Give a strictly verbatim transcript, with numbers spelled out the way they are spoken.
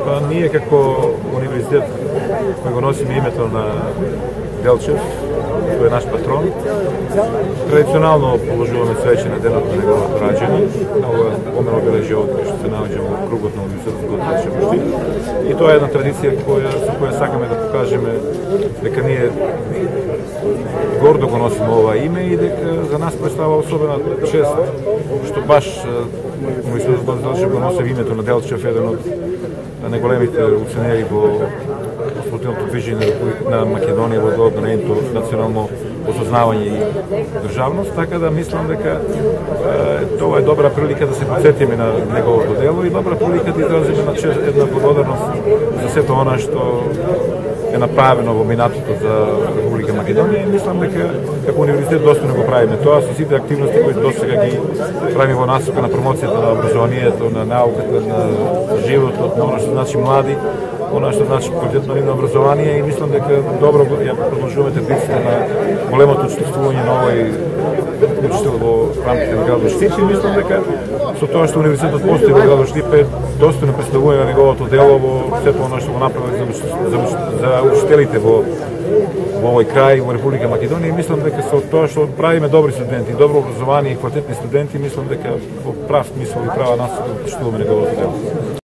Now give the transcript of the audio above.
Па ние како универзитет кој го носиме името на Делчев, кој е наш патрон, традиционално положуваме свеќе на денот на неговото раѓање, на ова помен обележје од што се наоѓа во кругот на универзитетот во Делчев. И тоа е една традиција која со која сакаме да покажеме дека ние гордо го носиме ова име и дека за нас представува особена чест што баш универзитетот во Делчев го носи името на Делчев, еден од најголемите уценери во спортивното движење на Македонија во делот на нейното национално осознавање и државност, така да мислам дека е, тоа е добра прилика да се подсетиме на неговото дело и добра прилика да изразиме на чест, една благодарност за сето она што е направено во минатото за Република Македонија и мислам дека како универзитет достојно го правиме тоа со сите активности кои досега ги правиме во насока на промоцијата на образованието, на науката, на животот, на она што значи млади, она што значи квалитетно нивно образование и мислам дека добро ја продолжуваме традицијата на големото учествување на овој учител во рамките на градот Штип и мислам дека со тоа што универзитетот постои во градот Штип е достојно представување на неговото дело во сето оно што го направи за, за, за учителите во во овој крај во Република Македонија и мислам дека со тоа што правиме добри студенти, добро образование и квалитетни студенти, мислам дека во прав мисол и права нас почитуваме неговото дело.